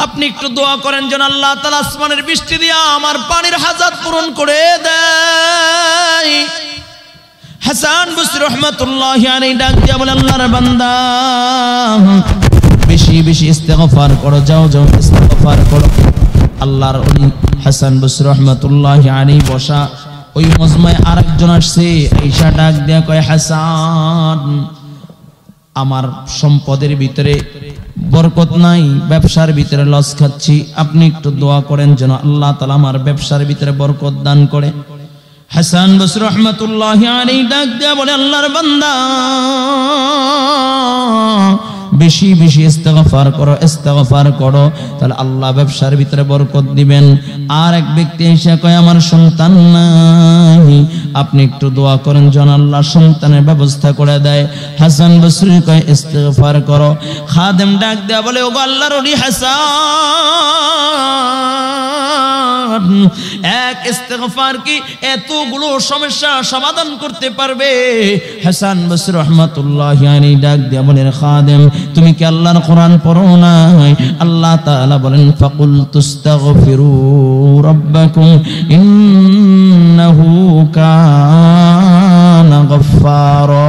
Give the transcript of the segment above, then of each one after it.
আপনি একটু দোয়া করেন যেন আল্লাহ তাআলা আসমানের বৃষ্টি দিয়া আমার পানির হাজাত পূরণ করে দেয়। হাসান বসরি রাহমাতুল্লাহি আলাইহি ডাক দিয়া বলে আল্লাহর বান্দা বেশি বেশি ইস্তেগফার করো, যাও যাও ইস্তেগফার করো। আল্লাহর ওলি হাসান বসরি রাহমাতুল্লাহি আলাইহি বসা ওই মজমায় আরেকজন আসছে, আয়েশা ডাক দিয়া কয় হাসান আমার সম্পদের ভিতরে বরকত নাই, ব্যবসার ভিতরে লস খাচ্ছি, আপনি একটু দোয়া করেন যেন আল্লাহ তাআলা আমার ব্যবসার ভিতরে বরকত দান করে। হাসান বসরি রাহমাতুল্লাহি আলাইহি ডাক দিয়া বলে আল্লাহর বান্দা বেশি বেশি ইস্তেগফার করো, ইস্তেগফার করো, তাহলে আল্লাহ ব্যবসার ভিতরে বরকত দিবেন। আর এক ব্যক্তি এসে কয় আমার সন্তান নাই, আপনি একটু দোয়া করেন যেন আল্লাহ সন্তানের ব্যবস্থা করে দেয়। হাসান বসরি কয় ইস্তেগফার করো। খাদেম ডাক দেয়া বলে ওগো আল্লাহর ওলি হাসান, এক ইস্তেগফার কি এতগুলো সমস্যা সমাধান করতে পারবে? হাসান বসরি রাহমাতুল্লাহি আলাইহি ডাক দেয়া বলেন খাদেম তুমি কি আল্লাহর কোরআন পড়ো না? আল্লাহ তাআলা বলেন ফাকুল তুস্তাগফিরু রাব্বাকুম ইন্নাহু কানা গফফারা।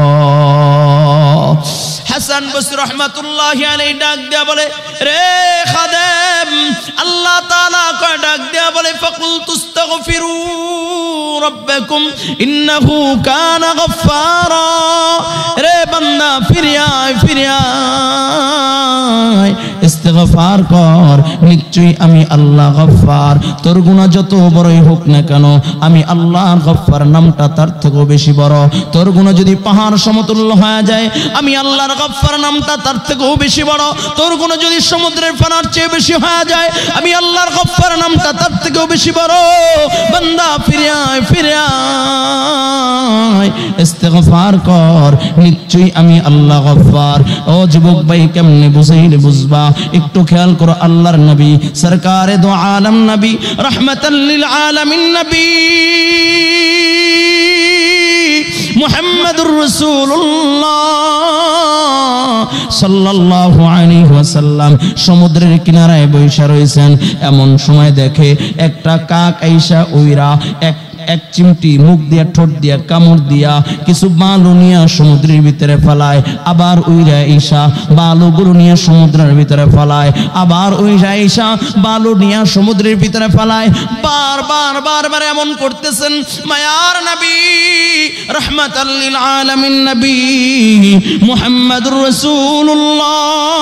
হাসান বসরি রাহমাতুল্লাহি আলাইহি ডাক দেয়া বলে রে খাদেম আল্লাহ তাআলা কয় ডাক দেয়া বলে ফাকুল তুস্তাগফিরু রাব্বাকুম ইন্নাহু কানা গফফারা। রে বান্দা ফিরে আয়, ফিরে আয়, ইস্তেগফার কর, নিশ্চয়ই আমি আল্লাহ গফফার। তোর গুনাহ যত বড়ই হোক না কেন আমি আল্লাহর গফফার নামটা তার থেকেও বেশি বড়। তোর গুনাহ যদি পাহাড় সমতুল্য হয়ে যায় আমি আল্লাহর গফফার নামটা তার থেকেও বেশি বড়। তোর গুনাহ যদি সমুদ্রের পানার চেয়ে বেশি হয়ে যায় আমি আল্লাহর গফফার নামটা তার থেকেও বেশি বড়। বান্দা ফিরে আয়, ফিরে আয়, ইস্তেগফার কর, নিশ্চয়ই আমি আল্লাহ গফফার। ও যুবক ভাই কেমনে বুঝাইলে বুঝবা? একটু খেয়াল করো আল্লাহর নবী সরকারে দো আলম নবী রহমাতাল লিল আলামিন নবী মুহাম্মদুর রাসূলুল্লাহ সাল্লাল্লাহু আলাইহি ওয়াসাল্লাম সমুদ্রের কিনারায় বসে রয়েছেন। এমন সময় দেখে একটা কাক আইসা উইরা এক চিমটি মুখ দিয়া ঠোঁট দিয়া কামড় দিয়া কিছু বালু নিয়ে সমুদ্রের ভিতরে ফেলায়, আবার উইরা ঈশা বালুগুলো নিয়ে সমুদ্রের ভিতরে ফেলায়, আবার উইরা ঈশা বালু নিয়ে সমুদ্রের ভিতরে ফেলায়। বারবার বারবার এমন করতেছেন মায়ার নবী রাহমাতাল লিল আলামিন নবী মুহাম্মদুর রাসূলুল্লাহ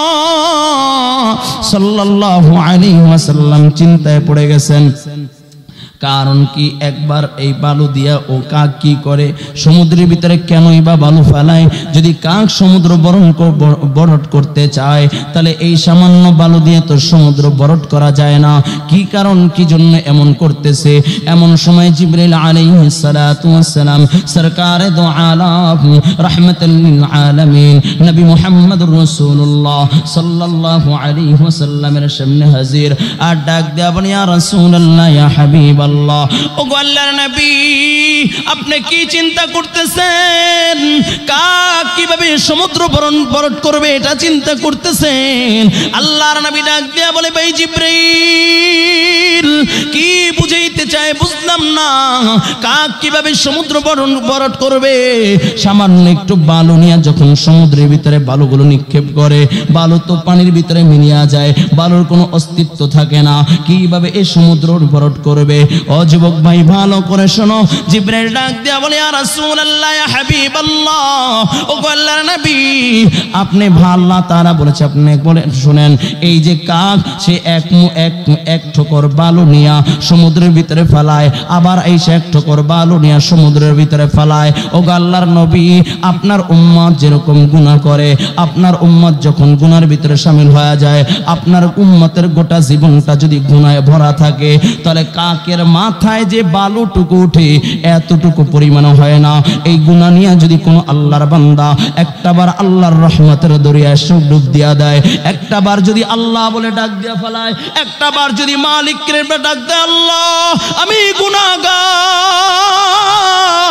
সাল্লাল্লাহু আলাইহি ওয়াসাল্লাম চিন্তায় পড়ে গেছেন। কারণ কি একবার এই বালু দিয়া ও কাক কি করে সমুদ্রের ভিতরে কেনই বা বালু ফেলায়? যদি কাক সমুদ্র বরট করতে চায় তাহলে এই সামান্য বালু দিয়ে তো সমুদ্র বরট করা যায় না। কি কারণ, কি জন্য এমন করতেছে? এমন সময় জিবরাইল আলাইহিস সালাতু ওয়াস সালাম সরকারে দো আলাম রাহমাতাল লিল আলামিন নবী মুহাম্মদুর রাসূলুল্লাহ সাল্লাল্লাহু আলাইহি ওয়াসাল্লামের সামনে হাজির আর ডাক দেয়া বলে ইয়া রাসূলুল্লাহ ইয়া হাবিব আল্লাহ, ও আল্লাহর নবী আপনি কি চিন্তা করতেছেন? কাক কিভাবে সমুদ্র বরট করবে এটা চিন্তা করতেছেন? আল্লাহর নবী ডাক দিয়া বলে ভাই জিবরাইল কি বুঝাইতে চায় বুঝলাম না, কাক কিভাবে সমুদ্র বরট করবে? সামান্য একটু বালু নিয়ে যখন সমুদ্রের ভিতরে বালুগুলো নিক্ষেপ করে বালু তো পানির ভিতরে মিলিয়ে যায়, বালুর কোনো অস্তিত্ব থাকে না, কিভাবে এই সমুদ্র বরট করবে? ও যুবক ভাই ভালো করে শোনো, জিবরাইল ডাক দিয়া বলে ইয়া রাসূলুল্লাহ ইয়া হাবিবাল্লাহ, ও আল্লাহর নবী আপনি আল্লাহ তাআলা বলেছে আপনি বলে শুনেন, এই যে কাক সে এক ঠোকর বালু নিয়া সমুদ্রের ভিতরে ফেলায়, আবার এই সে এক ঠোকর বালু নিয়া সমুদ্রের ভিতরে ফেলায়। ও আল্লাহর নবী আপনার উম্মত যেরকম গুনাহ করে, আপনার উম্মত যখন গুনার ভিতরে শামিল হয়ে যায়, আপনার উম্মতের গোটা জীবনটা যদি গুনাহে ভরা থাকে তাহলে কাকের মাথায় যে বালুটুকু উঠে এতটুকু পরিমাণ হয় না। এই গুনাহ নিয়ে যদি কোনো আল্লাহর বান্দা একটাবার আল্লাহর রহমতের দরিয়ায় ডুব দিয়া দেয়, একটাবার যদি আল্লাহ বলে ডাক দিয়া ফেলায়, একটাবার যদি মালিকের ডাক দেয় আল্লাহ আমি গুনাহগার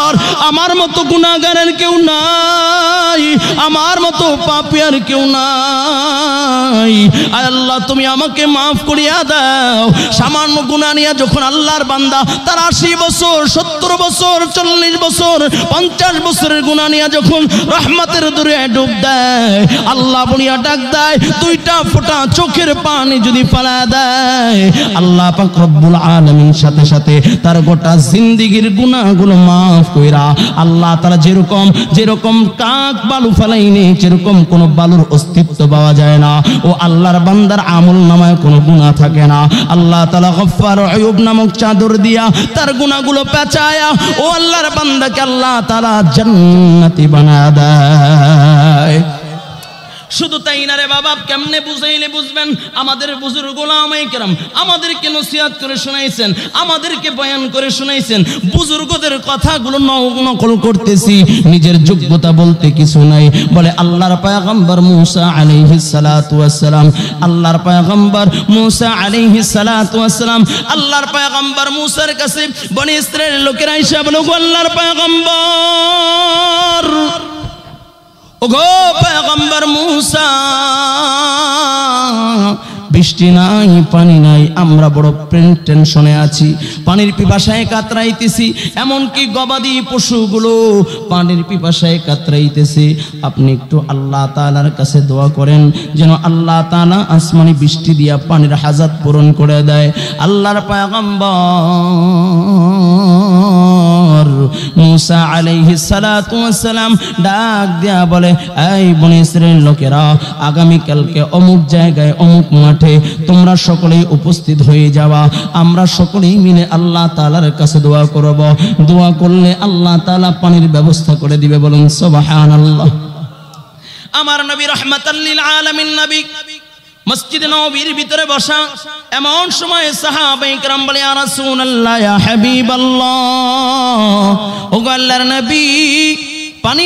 আমার মতো গুনাহগারের কেউ নাই, আমার মতো পাপী আর কেউ নাই। আয় আল্লাহ তুমি আমাকে মাফ করিয়া দাও। সামান্য গুনাহ নিয়ে যখন আল্লাহর বান্দা তার 80 বছর 70 বছর 40 বছর 50 বছরের গুনাহ নিয়ে যখন রহমতের দরিয়ায় ডুব দেয়, আল্লাহ বলিয়া ডাক দেয়, দুইটা ফোঁটা চোখের পানি যদি ফেলা দেয়, আল্লাহ পাক রব্বুল আলামিন সাথে সাথে তার গোটা জিন্দেগীর গুনাহগুলো মাফ কইরা আল্লাহ তাআলা যেরকম কাক বালু ফেলাইনি, যেরকম কোনো বালুর অস্তিত্ব পাওয়া যায় না, ও আল্লাহর বান্দার আমল নামায় কোনো গুনাহ থাকে না। আল্লাহ তাআলা গফফার আইয়ুব নামক চাদর দিয়া তার গুনাহগুলো পেঁচায়া ও আল্লাহর বান্দাকে আল্লাহ তাআলা জান্নাতি বানায়া দেয়। শুধু তাই না রে বাবা, কেমনে বুঝাইলে বুঝবেন? আমাদের বুজুর্গ ওলামায়ে কেরাম আমাদেরকে নসিহত করে শোনাইছেন, আমাদেরকে বয়ান করে শোনাইছেন। বুজুর্গদের কথাগুলো নকল করতেছি, নিজের যোগ্যতা বলতে কিছু নাই। বলে আল্লাহর পয়গম্বর মুসা আলাইহিস সালাতু ওয়াস সালাম, আল্লাহর পয়গম্বর মুসা আলাইহিস সালাতু ওয়াস সালাম, আল্লাহর পয়গম্বর মুসার কাছে বনি ইসরাইলের লোকেরা এসে বলে, গো আল্লাহর পয়গম্বর, ওগো পয়গম্বর মুসা, বৃষ্টি নাই, পানি নাই, আমরা বড় টেনশনে আছি, পানির পিপাসায় কাতরাইতেছি, এমনকি গবাদি পশুগুলো পানির পিপাসায় কাতরাইতেছে। আপনি একটু আল্লাহ তাআলার কাছে দোয়া করেন যেন আল্লাহ তাআলা আসমানি বৃষ্টি দিয়া পানির হাজাত পূরণ করে দেয়। আল্লাহর পয়গম্বর মুসা আলাইহিস সালাতু ওয়াস সালাম ডাক দিয়া বলে, এই বনি ইসরাইলের লোকেরা, আগামী কালকে অমুক জায়গায় অমুক মাঠে তোমরা সকলেই উপস্থিত হয়ে যাওয়া। আমরা সকলেই মিলে আল্লাহ তাআলার কাছে দোয়া করব। দোয়া করলে আল্লাহ তাআলা পানির ব্যবস্থা করে দিবে। বলুন সুবহানাল্লাহ। আমার নবী রাহমাতাল লিল আলামিন নবী মসজিদে নববীর ভিতরে বসা, এমন সময় সাহাবায়ে কেরাম বলে, ইয়া রাসূলুল্লাহ, ইয়া হাবিবাল্লাহ, ওগো আল্লাহর নবী, পানি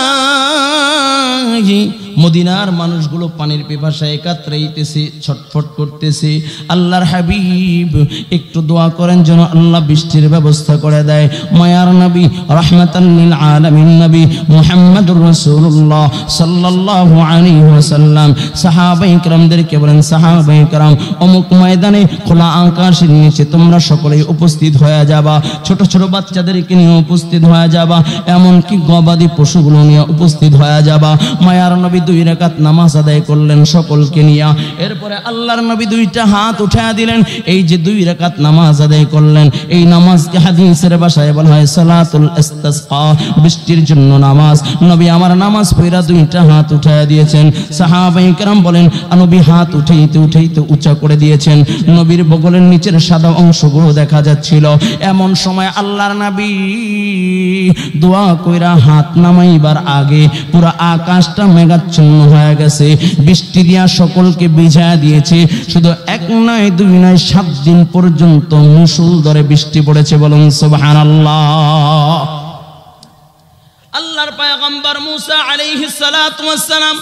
নাই। মদিনার মানুষগুলো পানির পিপাসায় কাতরাইতেছে, ছটফট করতেছে। আল্লাহর হাবিব একটু দোয়া করেন যেন আল্লাহ বৃষ্টির ব্যবস্থা করে দেয়। মায়ার নবী রাহমাতাল লিল আলামিন নবী মুহাম্মদুর রাসূলুল্লাহ সাল্লাল্লাহু আলাইহি ওয়াসাল্লাম সাহাবায়ে কেরামদেরকে বলেন, সাহাবায়ে কেরাম, অমুক ময়দানে খোলা আকাশের নিচে তোমরা সকলেই উপস্থিত হয়ে যাবা, ছোট ছোট বাচ্চাদেরকে নিয়ে উপস্থিত হয়ে যাবা, এমনকি গবাদি পশুগুলো নিয়ে উপস্থিত হয়ে যাবা। মায়ার নবী 2 রাকাত নামাজ আদায় করলেন সকলকে নিয়ে। এরপরে আল্লাহর নবী 2টা হাত উঠায়া দিলেন। এই যে 2 রাকাত নামাজ আদায় করলেন, এই নামাজকে হাদিসের ভাষায় বলা হয় সালাতুল ইস্তিসকা, বৃষ্টির জন্য নামাজ। নবী আমার নামাজ পড়া 2টা হাত উঠায়া দিয়েছেন। সাহাবায়ে কেরাম বলেন, নবী হাত উঠাইতে উঠাইতে উঁচা করে দিয়েছেন, নবীর বগলের নিচের সাদা অংশগুলো দেখা যাচ্ছিল। এমন সময় আল্লাহর নবী দোয়া কইরা হাত নামাইবার আগে পুরো আকাশটা মেঘাচ্ছন্ন হয়ে গেছে, বৃষ্টি দিয়া সকলকে ভিজায়া দিয়েছে। শুধু 1 নয় 2 নয় 7 দিন পর্যন্ত মুষলধারে বৃষ্টি পড়েছে। বলুন সুবহানাল্লাহ। আল্লাহর পয়গম্বর মুসা আলাইহিস সালাতু ওয়াস সালাম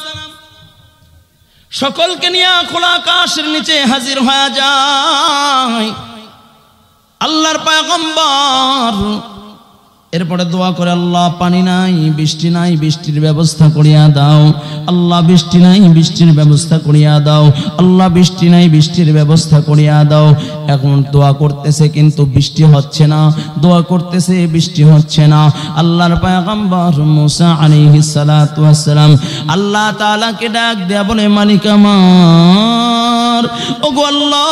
সকলকে নিয়ে খোলা আকাশের নিচে হাজির হয়ে যায়। আল্লাহর পয়গম্বর এরপরে দোয়া করে, আল্লাহ পানি নাই, বৃষ্টি নাই, বৃষ্টির ব্যবস্থা করিয়া দাও। আল্লাহ বৃষ্টি নাই, বৃষ্টির ব্যবস্থা করিয়া দাও। আল্লাহ বৃষ্টি নাই, বৃষ্টির ব্যবস্থা করিয়া দাও। এখন দোয়া করতেছে কিন্তু বৃষ্টি হচ্ছে না, দোয়া করতেছে বৃষ্টি হচ্ছে না। আল্লাহর পয়গম্বর মুসা আলাইহিস সালাতু ওয়াস সালাম আল্লাহ তাআলাকে ডাক দেয়া বলে, মালিক আমার, ওগো আল্লাহ,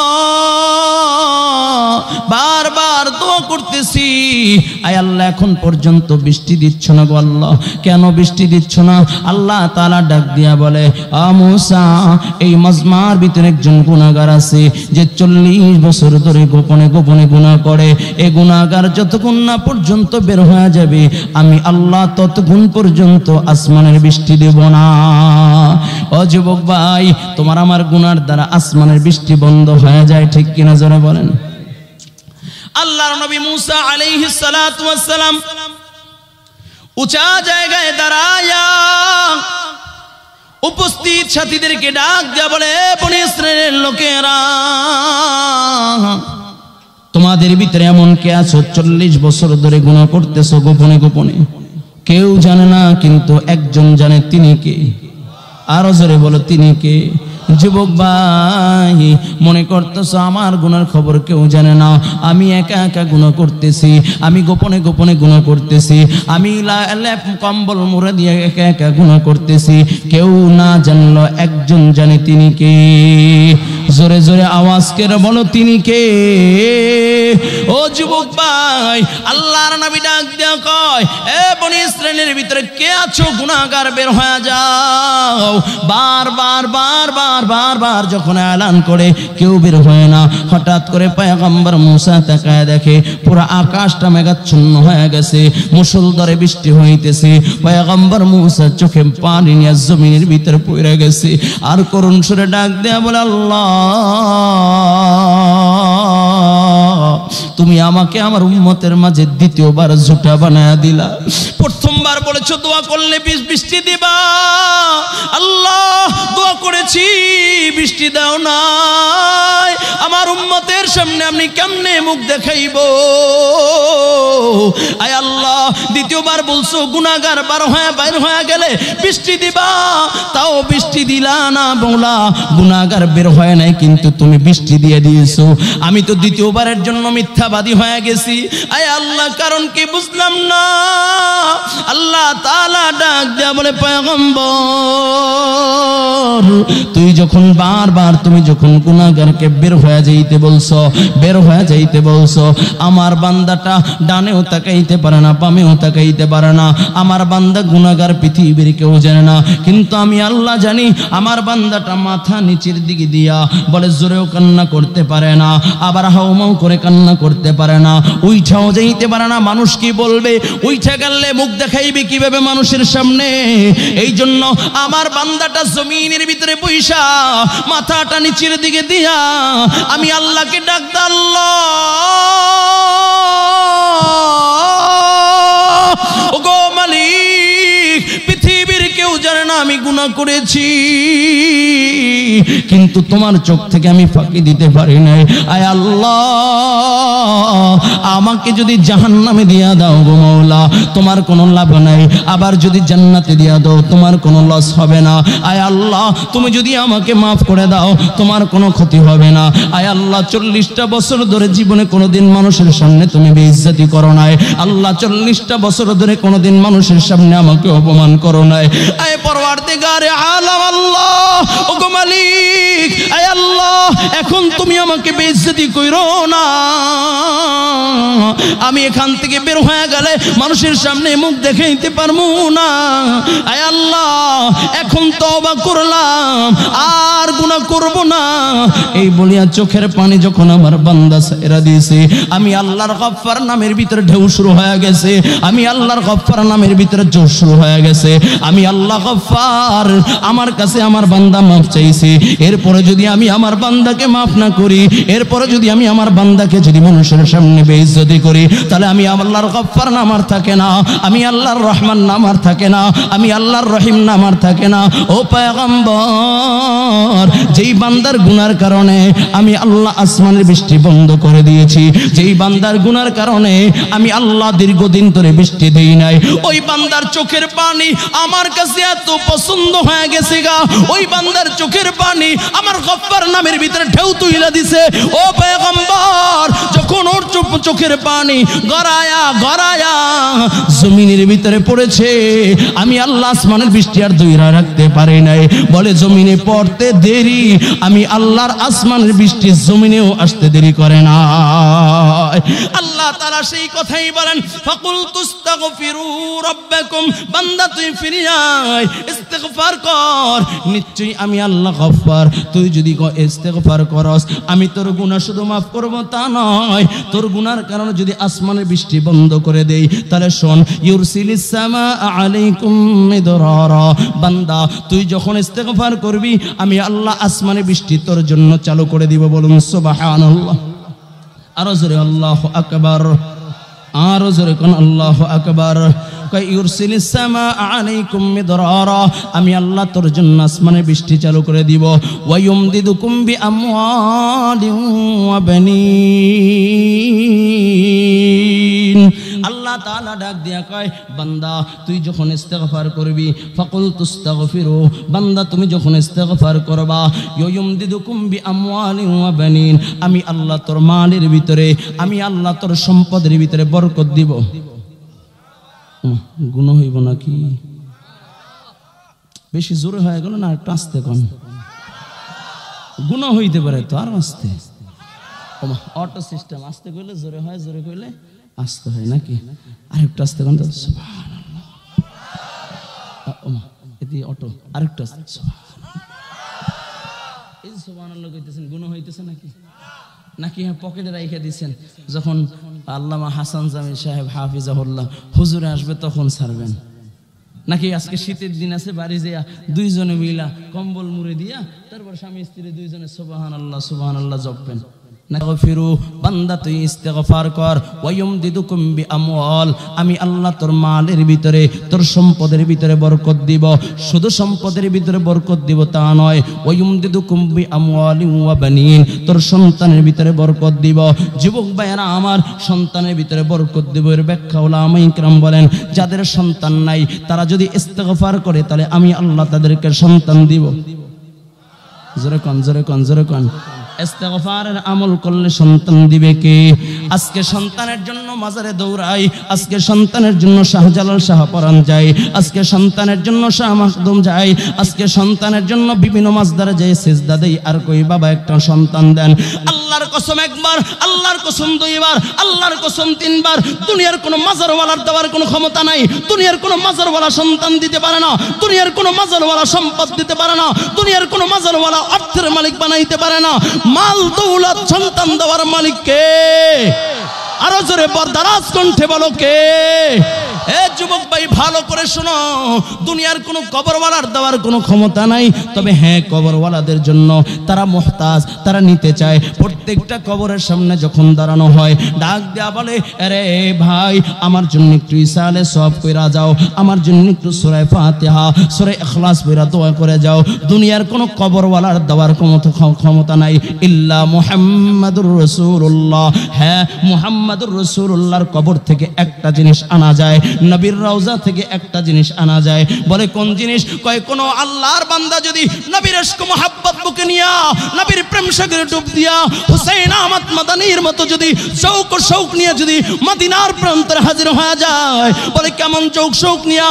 বারবার দোয়া করতেছি, আয় আল্লাহ এখন পর্যন্ত বৃষ্টি দিচ্ছ না গো আল্লাহ, কেন বৃষ্টি দিচ্ছ না? আল্লাহ তাআলা ডাক দিয়া বলে, মুসা, এই মাজমার ভিতরে একজন গুনাহগার আছে যে 40 বছর ধরে গোপনে গোপনে গুনাহ করে। এই গুনাহগার যতক্ষণ না পর্যন্ত বের হয়ে যাবে, আমি আল্লাহ ততক্ষণ পর্যন্ত আসমানের বৃষ্টি দেব না। ও যুবক ভাই, তোমার আমার গুনার দ্বারা আসমানের বৃষ্টি বন্ধ হয়ে যায়, ঠিক কিনা জোরে বলেন। আল্লাহর নবী মুসা আলাইহিস সালাতু ওয়াস সালাম উঁচা জায়গায় দাঁড়ায়া উপস্থিত সাথীদেরকে ডাক দেয়া বলে, বনি ইসরাইলের লোকেরা, তোমাদের ভিতরে এমন কে আছো 40 বছর ধরে গুনাহ করতেছো গোপনে গোপনে, কেউ জানে না, কিন্তু একজন জানে, তিনি কে? আরো জোরে বলো, তিনি কে? যুবক ভাই, মনে করতেছো আমার গুনার খবর কেউ জানে না, আমি একা একা গুনাহ করতেছি, আমি গোপনে গোপনে গুনাহ করতেছি, আমি লেপ কম্বল মুড়ে দিয়ে একা একা গুনাহ করতেছি, কেউ না জানলো, একজন জানে, তিনি কে? জোরে জোরে আওয়াজ করে বলো, তিনি কে? ও যুবক ভাই, আল্লাহর নবী ডাক দিয়া কয়, এ বনি ইসরাইলের ভিতরে কে আছো গুনাহগার, বের হয়ে যাও। বারবার বারবার বারবার যখন এলান করে কেউ বের হয় না, হঠাৎ করে পয়গম্বর মুসা তাকায় দেখে পুরো আকাশটা মেঘাচ্ছন্ন হয়ে গেছে, মুষলধারে বৃষ্টি হইতেছে। পয়গম্বর মুসা চোখে পানি নিয়ে জমিনের ভিতরে পড়ে গেছে, আর করুণ সুরে ডাক দেয়া বলে, আল্লাহ তুমি আমাকে আমার উম্মতের মাঝে দ্বিতীয়বার ঝুটা বানায়া দিলা। প্রথমবার বলেছো দোয়া করলে বৃষ্টি দিবা, আল্লাহ দোয়া করেছি বৃষ্টি দাও নাই, আমার উম্মতের সামনে আমি কেমনে মুখ দেখাইবো? আয় আল্লাহ, দ্বিতীয়বার বলছো গুনাহগার বাইর হয়ে গেলে বৃষ্টি দিবা, তাও বৃষ্টি দিলা না। বলা গুনাহগার বের হয় নাই, কিন্তু তুমি বৃষ্টি দিয়ে দিয়েছো, আমি তো দ্বিতীয়বারের জন্য মিথ্যাবাদী হয়ে গেছি। আয় আল্লাহ, কারণ কি বুঝলাম না। আল্লাহ তাআলা ডাক দেয়া বলে, পয়গম্বর তুই যখন বারবার তুমি যখন গুনাহগারকে বের হয়ে যাইতে বলছো, আমার বান্দাটা ডানেও তাকাইতে পারে না, বামেও তাকাইতে পারে না, আমার বান্দা গুনাহগার পৃথিবীর কেউ জানে না, কিন্তু আমি আল্লাহ জানি। আমার বান্দাটা মাথা নিচের দিকে দিয়া বলে জোরেও কান্না করতে পারে না, আবার হাউমাউ করে কান্না করতে পারে না, উইঠাও যাইতে পারে না। মানুষ কি বলবে? উইঠা গেলে মুখ দেখাইবে কিভাবে মানুষের সামনে? এই জন্য আমার বান্দাটা জমিনের ভিতরে বইসা মাথাটা নিচের দিকে দিয়া আমি আল্লাহকে ডাক দা, আল্লাহ ওগো মালিক, পৃথিবীর কেউ জানে না আমি গুনাহ করেছি, কিন্তু তোমার চোখ থেকে আমি ফাঁকি দিতে পারি নাই। আয় আল্লাহ, আমাকে যদি জাহান্নামে দিয়া দাও গো মাওলা, তোমার কোনো লাভ নাই, আবার যদি জান্নাতে দিয়া দাও তোমার কোনো লস হবে না। আয় আল্লাহ, তুমি যদি আমাকে মাফ করে দাও তোমার কোনো ক্ষতি হবে না। আয় আল্লাহ, 40টা বছর ধরে জীবনে কোনোদিন মানুষের সামনে তুমি বেইজ্জতি করো নাই। আল্লাহ, 40টা বছর ধরে কোনোদিন মানুষের সামনে আমাকে অপমান করো নাই। আয় পরওয়ারদিগারে আলাম আল্লাহ, ওগো মালিক, আয় আল্লাহ, এখন তুমি আমাকে বেইজ্জতি কইরো না। আমি এখান থেকে বের হয়ে গেলে মানুষের সামনে মুখ দেখাইতে পারবো না। আয় আল্লাহ, এখন তওবা করলাম, আর গুনাহ করব না। এই বলিয়া চোখের পানি যখন আমার বান্দা ছেড়ে দিয়েছে, আমি আল্লাহর গফফার নামের ভিতরে ঢেউ শুরু হয়ে গেছে, আমি আল্লাহর গফফার নামের ভিতরে জোশ শুরু হয়ে গেছে। আমি আল্লাহ গফফার, আমার কাছে আমার বান্দা মাফ চাইছে, এরপরে যদি আমি আমার বান্দাকে মাফ না করি, এরপরে যদি আমি আমার বান্দাকে যদি মানুষের সামনে বেইজ্জতি করি, তাহলে আমি আল্লাহর গফফার নাম আর থাকে না, আমি আল্লাহর রহমান নাম আর থাকে না, আমি আল্লাহর রহিম নাম আর থাকে না। ও পয়গম্বর, যেই বান্দার গুনার কারণে আমি আল্লাহ আসমানের বৃষ্টি বন্ধ করে দিয়েছি, যেই বান্দার গুনার কারণে আমি আল্লাহ দীর্ঘদিন ধরে বৃষ্টি দেই নাই, ওই বান্দার চোখের পানি আমার কাছে এত পছন্দ হয়ে গেছে গা, ওই বান্দার চোখের পানি আমার গফফার নামের ভিতরে ঢেউ তুইলা দিছে। ও পয়গম্বর, যখন ওর চোখের পানি গড়ায়া গড়ায়া জমিনের ভিতরে পড়েছে, আমি আল্লাহ আসমানের বৃষ্টি আর ধইরা রাখতে পারি নাই। বলে জমিনে পড়তে দেরি, আমি আল্লাহর আসমানের বৃষ্টি জমিনেও আসতে দেরি করে না। আল্লাহ তাআলা সেই কথাই বলেন, ফাকুল তুস্তাগফিরু রাব্বাকুম, বান্দা তুই ফিরে আয়, ইস্তিগফার কর, নিশ্চয়ই আমি আল্লাহ গফফার। তুই যদি ইস্তিগফার করস, আমি তোর গুনাহ শুধু মাফ করব তা নয়, তোর গুনার কারণে যদি আসমানের বৃষ্টি বন্ধ করে দেই, তাহলে শোন, ইউরসিলিস সামা আলাইকুম মিদরারা, বান্দা তুই যখন ইস্তিগফার করবি, আমি আল্লাহ আসমানের বৃষ্টি তোর জন্য চালু করে দিব। বলুন সুবহানাল্লাহ। আরো জোরে আল্লাহু আকবার, আরো জোরে কোন আল্লাহু আকবার। ইউরসিলিস সামা আলাইকুম মিদরারা, আমি আল্লাহ তোর জন্য আসমানের বৃষ্টি চালু করে দিব। ওয়া ইউমদিদুকুম বিআমওয়ালিন ওয়া বানিন, আল্লাহ তাআলা ডাক দিয়া কয় বান্দা তুই যখন ইস্তেগফার করবি ফাকুল তুস্তাগফিরু বান্দা তুমি যখন ইস্তেগফার করবা ইউমদিদুকুম বিআমওয়ালিন ওয়া বানিন আমি আল্লাহ তোর মালের ভিতরে আমি আল্লাহ তোর সম্পদের ভিতরে বরকত দিব গুনাহ হইব নাকি বেশি জোরে হয়ে গেল না একটু আস্তে কোন গুনাহ হইতে পারে তো আর আস্তে অটো সিস্টেম আস্তে কইলে জোরে হয় জোরে কইলে আস্তে হয় নাকি আরেকটু আস্তে কোন তো সুবহানাল্লাহ এটি অটো আরেকটু আস্তে সুবহানাল্লাহ এই সুবহানাল্লাহ কইতেছেন গুনাহ হইতেছে নাকি নাকি হ্যাঁ পকেটে রাইখা দিয়েছেন যখন আল্লামা হাসান জামিল সাহেব হাফিজাহুল্লাহ হুজুরে আসবে তখন ছাড়বেন নাকি আজকে শীতের দিন আছে বাড়ি যেয়া দুইজনে মিলা কম্বল মুড়ে দিয়া তারপর স্বামী স্ত্রী দুইজনে সুবহানাল্লাহ জপবেন নাগফিরু বান্দা তুই ইস্তেগফার কর ওয়ায়ুমদিদুকুম বিআমওয়াল আমি আল্লাহ তোর মালের ভিতরে তোর সম্পদের ভিতরে বরকত দিব শুধু সম্পদের ভিতরে বরকত দিব তা নয় ওয়ায়ুমদিদুকুম বিআমওয়ালিন ওয়া বানিন তোর সন্তানের ভিতরে বরকত দিব যুবক ভাইরা আমার সন্তানের ভিতরে বরকত দিব এর ব্যাখ্যা উলামায়ে কিরাম বলেন যাদের সন্তান নাই তারা যদি ইস্তেগফার করে তাহলে আমি আল্লাহ তাদেরকে সন্তান দিব জোরে কোন ইস্তেগফারের আমল করলে সন্তান দিবে কে আজকে সন্তানের জন্য মাজারে দৌড়াই আজকে সন্তানের জন্য শাহজালাল শাহপরান যায় আজকে সন্তানের জন্য শাহ মাখদুম যায় আজকে সন্তানের জন্য বিভিন্ন মাসদারে যায় সিজদা দেই আর কই বাবা একটা সন্তান দেন আল্লাহর কসম একবার আল্লাহর কসম দুইবার আল্লাহর কসম তিনবার দুনিয়ার কোনো মাজারওয়ালার দেওয়ার কোনো ক্ষমতা নাই দুনিয়ার কোনো মাজারওয়ালা সন্তান দিতে পারে না দুনিয়ার কোনো মাজারওয়ালা সম্পদ দিতে পারে না দুনিয়ার কোনো মাজারওয়ালা অর্থের মালিক বানাইতে পারে না মাল দৌলত সন্তান দেওয়ার মালিক কে আরো জোরে বরদারাজ কণ্ঠে বলো কে এ যুবক ভাই ভালো করে শোনো দুনিয়ার কোনো কবরওয়ালার দেওয়ার কোনো ক্ষমতা নাই তবে হ্যাঁ কবরওয়ালাদের জন্য তারা মুহতাজ তারা নিতে চায় প্রত্যেকটা কবরের সামনে যখন দাঁড়ানো হয় ডাক দেয়া বলে আরে ভাই আমার জন্য একটু ইসালে সওয়াব কইরা যাও আমার জন্য একটু সূরা ফাতিহা সূরা ইখলাস পড়া দোয়া করে যাও দুনিয়ার কোনো কবরওয়ালার দেওয়ার ক্ষমতা নাই ইল্লা মুহাম্মাদুর রাসূলুল্লাহ হ্যাঁ মুহাম্মাদুর রাসূলুল্লাহর কবর থেকে একটা জিনিস আনা যায় নবীর রওজা থেকে একটা জিনিস আনা যায় বলে কোন জিনিস কয় কোন আল্লাহর বান্দা যদি নবীর ইশক মোহাব্বত বুকে নিয়া নবীর প্রেম সাগরে ডুব দিয়া হুসাইন আহমদ মাদানীর মতো যদি শৌক ও শৌক নিয়ে যদি মদিনার প্রান্তরে হাজির হয়ে যায় বলে কেমন শৌক নিয়া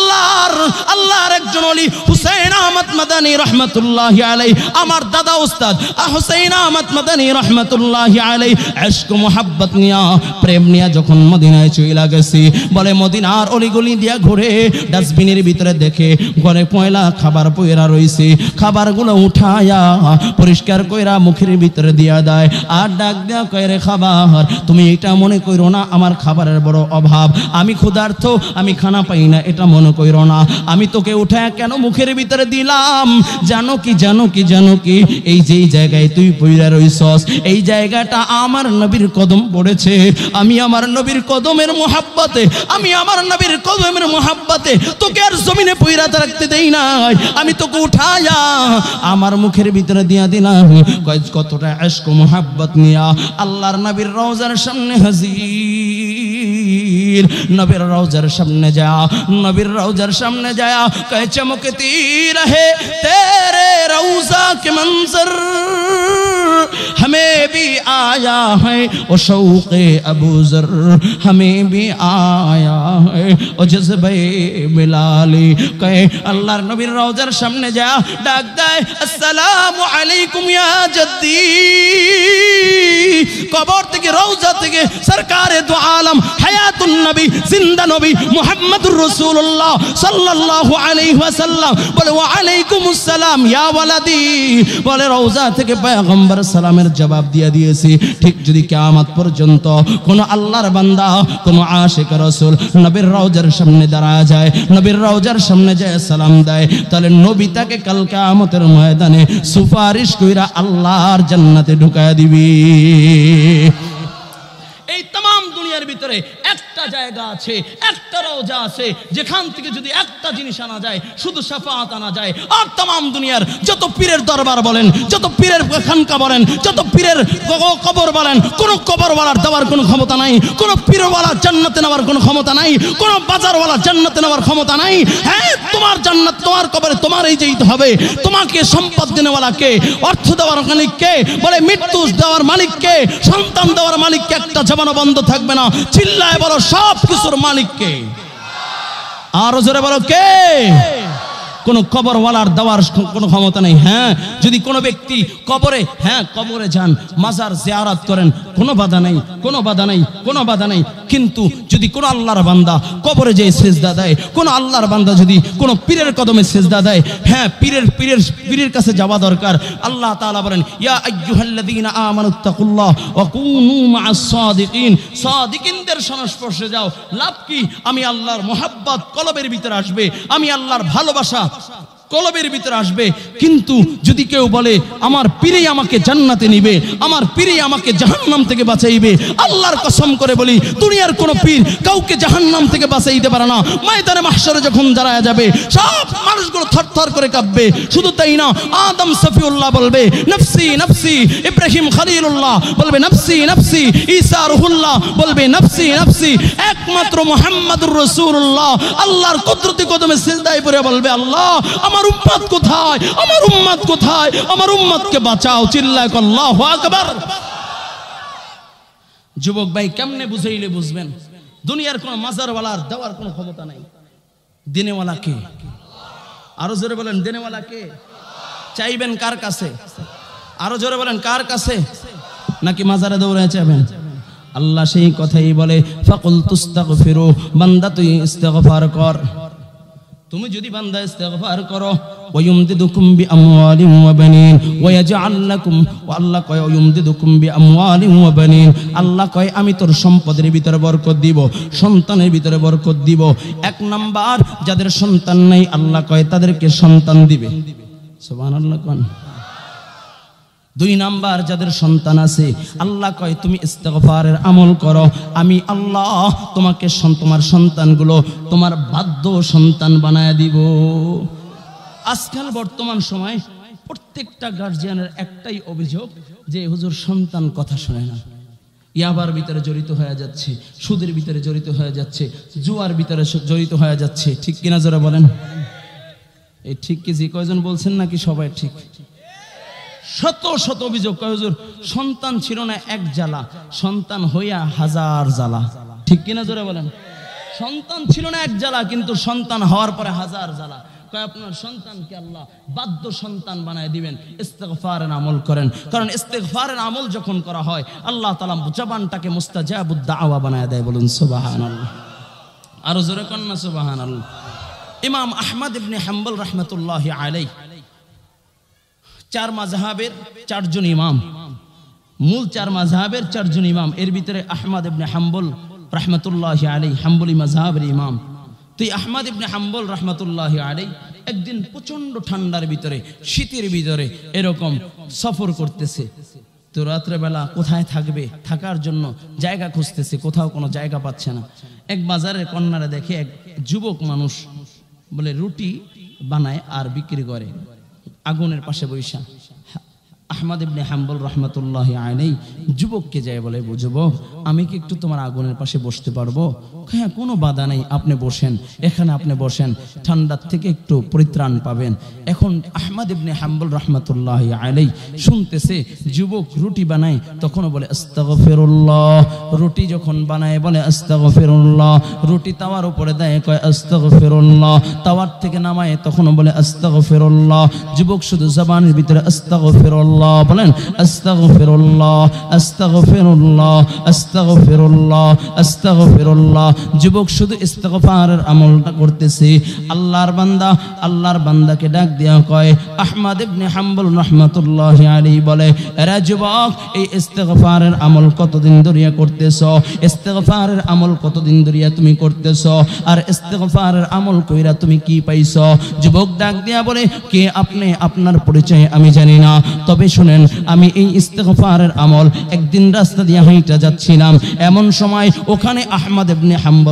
আল্লাহর একজন ওলি হুসাইন আহমদ মাদানী রাহমাতুল্লাহি আলাইহি আমার দাদা উস্তাদ হুসাইন আহমদ মাদানী রাহমাতুল্লাহি আলাইহি ইশক মোহাব্বত নিয়া প্রেম নিয়া যখন মদিনায় চইলা গেছি বলে মদিনার অলিগলি দিয়া ঘুরে ডাস্টবিনের ভিতরে দেখে ঘরে পয়লা খাবার পয়রা রইছে খাবারগুলো উঠায়া পরিষ্কার কইরা মুখের ভিতরে দিয়া দেয় আর ডাক দেয়া কয় রে খাবার তুমি এটা মনে কইরো না আমার খাবারের বড় অভাব আমি ক্ষুধার্ত আমি খানা পাই না এটা মনে কইরো না আমি তোকে উঠায়া কেন মুখের ভিতরে দিলাম জানো কি এই যেই জায়গায় তুই পয়রা রইছস এই জায়গাটা আমার নবীর কদম পড়েছে আমি আমার নবীর কদমের মুহাব্বতে আমি আমার নবীর কদমের মুহাব্বতে তোকে আর জমিনে পয়রা রাখতে দেই নাই আমি তোকে উঠায়া আমার মুখের ভিতরে দিয়া দিলাম কতটা ইশক মুহাব্বত নিয়া আল্লাহর নবীর রওজার সামনে হাজির নবীর রওজার সামনে যা কয় চমকতি রহে তেরে রওজা के मंजर हमें भी आया है ओ शौक़े अबू ज़र हमें भी आया है ओ जज़्बे बिलाली कहे अल्लाहर नबीर रौजार सामने जा डाक देय अस्सलामु अलैकुम या जद्दी कबर থেকে রওজা থেকে সরকারে দু আলম হায়াতুন নবী জিন্দা নবী মুহাম্মদুর রাসূলুল্লাহ সাল্লাল্লাহু আলাইহি ওয়াসাল্লাম বলে ওয়া আলাইকুমুস সালাম ইয়া ওয়ালাদি বলে রওজা থেকে পয়গম্বর সালামের জবাব দিয়ে দিয়েছি ঠিক যদি কিয়ামত পর্যন্ত কোন আল্লাহর বান্দা কোন আশিক রাসূল নবীর রওজার সামনে দাঁড়ায় যায় নবীর রওজার সামনে যায় সালাম দেয় তাহলে নবী তাকে কাল কিয়ামতের ময়দানে সুপারিশ কইরা আল্লাহর জান্নাতে ঢুকায় দিবে এই तमाम দুনিয়ার ভিতরে একটা একটা জায়গা আছে, একটা রওজা আছে যেখান থেকে যদি একটা জিনিস আনা যায়, শুধু শাফাআত আনা যায়, আর तमाम দুনিয়ার যত পীরের দরবার বলেন, যত পীরের খানকা বলেন, যত পীরের কবর বলেন, কোন কবরওয়ালার দেওয়ার কোনো ক্ষমতা নাই, কোন পীরওয়ালা জান্নাতে নেওয়ার কোনো ক্ষমতা নাই, কোন বাজারওয়ালা জান্নাতে নেওয়ার ক্ষমতা নাই। হ্যাঁ, তোমার জান্নাত তোমার কবরে তোমারই যেতে হবে। তোমাকে সম্পদ দেওয়ালাকে, অর্থ দেওয়ার মালিককে, বলে মৃত্যু দেওয়ার মালিককে, সন্তান দেওয়ার মালিককে একটা জবানও বন্ধ থাকবে না। চিল্লায় বলো সব কিছুর মালিককে। আরো জোরে বলো কে? কোনো কবরওয়ালার দেওয়ার কোনো ক্ষমতা নেই। হ্যাঁ, যদি কোনো ব্যক্তি কবরে, হ্যাঁ কবরে যান, মাজার জিয়ারত করেন, কোনো বাধা নেই, কোনো বাধা নেই, কোনো বাধা নেই। কিন্তু যদি কোনো আল্লাহর বান্দা কবরে যেয়ে সিজদা দেয়, কোনো আল্লাহর বান্দা যদি কোনো পীরের কদমে সিজদা দেয়, হ্যাঁ পীরের কাছে যাওয়া দরকার। আল্লাহ তাআলা বলেন, ইয়া আইয়ুহাল্লাযীনা আমানুত্তাকুল্লাহ ওয়া কুনু মা'আস সাদিকিন। সাদিকিনদের সংস্পর্শে যাও। লাভ কি? আমি আল্লাহর মুহাব্বত কলবের ভিতরে আসবে, আমি আল্লাহর ভালোবাসা কলবের ভিতরে আসবে। কিন্তু যদি কেউ বলে আমার পীরই আমাকে জান্নাতে নিবে, আমার পীরই আমাকে জাহান্নাম থেকে বাঁচাইবে, আল্লাহর কসম করে বলি দুনিয়ার কোনো পীর কাউকে জাহান্নাম থেকে বাঁচাইতে পারে না। ময়দানে মাহশরে যখন দাঁড়ায় যাবে, সব মানুষগুলো থরথর করে কাঁপবে। শুধু তাই না, আদম সফিউল্লাহ বলবে নফসি নফসি, ইব্রাহিম খলিলুল্লাহ বলবে নফসি নফসি, ঈসা রুহুল্লাহ বলবে নফসি নফসি, একমাত্র মুহাম্মাদুর রাসূলুল্লাহ আল্লাহর কুদরতি কদমে সিজদায় পড়ে বলবে, আল্লাহ আমার উম্মত কোথায়, আমার উম্মত কোথায়, আমার উম্মতকে বাঁচাও। চিল্লায় আল্লাহু আকবার। যুবক ভাই, কেমনে বুঝাইলে বুঝবেন? দুনিয়ার কোন মাজারওয়ালার দেওয়ার কোনো ক্ষমতা নাই। দিনেওয়ালা কে? আরো জোরে বলেন, দিনেওয়ালা কে? চাইবেন কার কাছে? আরো জোরে বলেন, কার কাছে? নাকি মাজারে দৌড়ায় চাইবেন? আল্লাহ সেই কথাই বলে, ফাকুল তুস্তাগফিরু, বান্দা তুই ইস্তেগফার কর। তুমি যদি বান্দা ইস্তেগফার করো, ওয়ায়ুমদিদুকুম বিআমওয়ালিন ওয়া বানিন ওয়ায়াজআল লাকুম, আল্লাহ কয় ওয়ায়ুমদিদুকুম বিআমওয়ালিন ওয়া বানিন, আল্লাহ কয় আমি তোর সম্পদের ভিতরে বরকত দিব, সন্তানের ভিতরে বরকত দিব। এক নাম্বার যাদের সন্তান নাই, আল্লাহ কয় তাদেরকে সন্তান দিবে। সুবহানাল্লাহ কোন? দুই নাম্বার যাদের সন্তান আছে, আল্লাহ কয় তুমি ইস্তেগফারের আমল করো, আমি আল্লাহ তোমাকে তোমার সন্তানগুলো তোমার বাধ্য সন্তান বানায় দিব। আজকাল বর্তমান সময় প্রত্যেকটা গার্জিয়ানের একটাই অভিযোগ যে হুজুর সন্তান কথা শোনে না, ইয়াবার ভিতরে জড়িত হয়ে যাচ্ছে, সুদের ভিতরে জড়িত হয়ে যাচ্ছে, জুয়ার ভিতরে জড়িত হয়ে যাচ্ছে। ঠিক কিনা জোরে বলেন? এই ঠিক কি যে কয়জন বলছেন নাকি সবাই ঠিক? শত শত অভিযোগ। হুজুর সন্তান ছিল না এক জ্বালা, সন্তান হইয়া হাজার জ্বালা। ঠিক কিনা জোরে বলেন? সন্তান ছিল না এক জ্বালা, কিন্তু সন্তান হওয়ার পরে হাজার জ্বালা। কয় আপনার সন্তানকে আল্লাহ বাধ্য সন্তান বানায় দিবেন, ইস্তেগফারের আমল করেন। কারণ ইস্তেগফারের আমল যখন করা হয়, আল্লাহ তাআলা জবানটাকে মুস্তাজাবুদ দাওয়া বানায় দেয়। বলুন সুবহানাল্লাহ। আরো জোরে কোন না সুবহানাল্লাহ। ইমাম আহমদ ইবনে হাম্বল রাহমাতুল্লাহি আলাইহি, চার মাযহাবের চারজন ইমাম, মূল চার মাযহাবের চারজন ইমাম, এর ভিতরে আহমদ ইবনে হাম্বল রাহমাতুল্লাহি আলাইহি হাম্বলি মাযহাবের ইমাম। তো আহমদ ইবনে হাম্বল রাহমাতুল্লাহি আলাইহি একদিন প্রচন্ড ঠান্ডার ভিতরে, শীতের ভিতরে এরকম সফর করতেছে। তো রাত্রেবেলা কোথায় থাকবে, থাকার জন্য জায়গা খুঁজতেছে, কোথাও কোনো জায়গা পাচ্ছে না। এক বাজারের কর্নারে দেখে এক যুবক মানুষ বলে রুটি বানায় আর বিক্রি করে আগুনের পাশে বৈশা। আহমদ ইবনে হাম্বল রাহমাতুল্লাহি আলাইহি যুবককে যায় বলে, যুবক আমি কি একটু তোমার আগুনের পাশে বসতে পারবো? হ্যাঁ, কোনো বাধা নেই, আপনি বসেন, এখানে আপনি বসেন, ঠান্ডার থেকে একটু পরিত্রাণ পাবেন। এখন আহমদ ইবনে হাম্বল রাহমাতুল্লাহি আলাইহি শুনতেছে যুবক রুটি বানায়, তখনও বলে আস্তাগফিরুল্লাহ। রুটি যখন বানায় বলে আস্তাগফিরুল্লাহ। রুটি তাওয়ার উপরে দেয়, কয় আস্তাগফিরুল্লাহ। তাওয়ার থেকে নামায়, তখনও বলে আস্তাগফিরুল্লাহ। যুবক শুধু জবানের ভিতরে আস্তাগফিরুল্লাহ বলেন, আস্তাগফিরুল্লাহ আস্তাগফিরুল্লাহ আস্তাগফিরুল্লাহ আস্তাগফিরুল্লাহ। যুবক শুধু ইস্তেগফারের আমলটা করতেছে। আল্লাহর বান্দাকে ডাক দিয়া কয়, আহমদ ইবনে হাম্বল রাহমাতুল্লাহি আলাইহি বলে, এরা যুবক এই ইস্তেগফারের আমল কতদিন ধরে করতেছো? ইস্তেগফারের আমল কতদিন ধরে তুমি করতেছো? আর ইস্তেগফারের আমল কইরা তুমি কি পাইছো? যুবক ডাক দিয়া বলে, কে আপনি? আপনার পরিচয় আমি জানি না, তবে ভাই শুনেন, আমি এই ইস্তেগফারের আমল একদিন রাস্তা দিয়ে হাঁটা যাচ্ছিলাম, এমন সময় ওখানে আহমদ ইবনে